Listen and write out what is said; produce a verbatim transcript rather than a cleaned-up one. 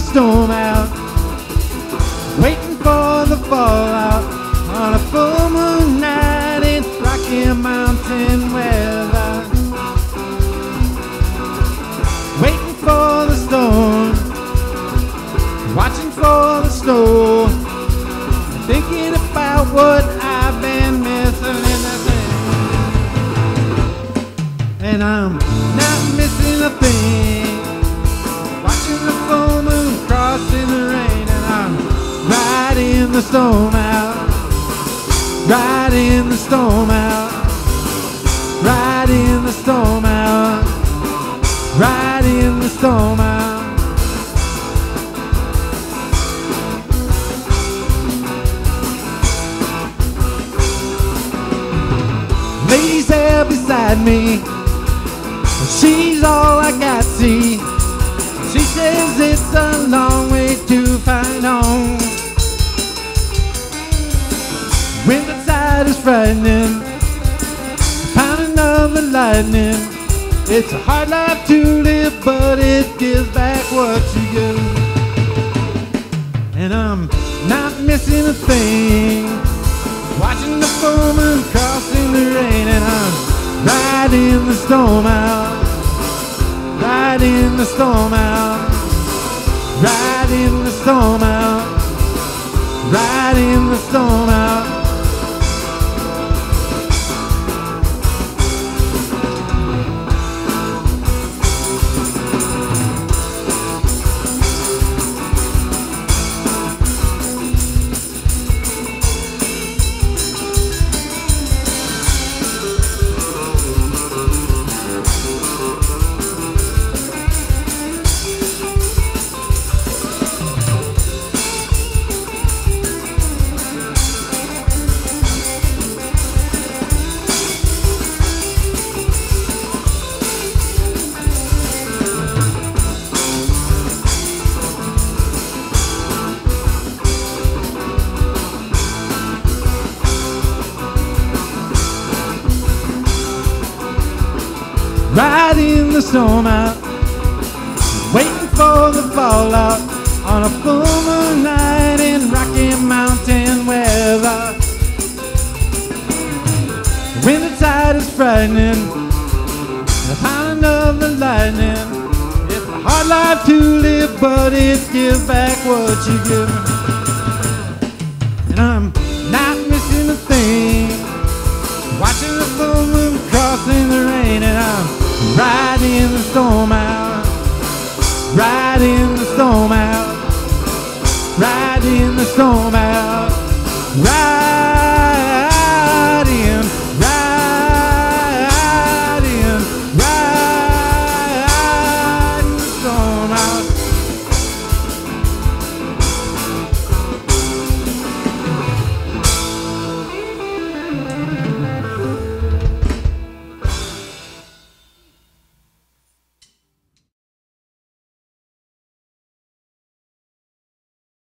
storm out, waiting for the fallout on a full moon night in Rocky Mountain weather. Waiting for the storm, watching for the snow, thinking about what I've been missing in the thing. And I'm not missing a thing, watching the full moon crossing the rain. And I'm riding the storm out, riding the storm out, riding the storm out, riding the storm out. Lady's there beside me, she's all I got, see. She says it's a long way to find home. When the tide is frightening, pounding of the lightning, it's a hard life to live, but it gives back what you give. And I'm not missing a thing, watching the full moon crossing the rain. And I'm riding the storm out, riding the storm out, riding the storm out, riding the storm out. Riding the storm out, waiting for the fallout on a full moon night in Rocky Mountain weather. When the tide is frightening, the pounding of the lightning, it's a hard life to live, but it gives back what you give.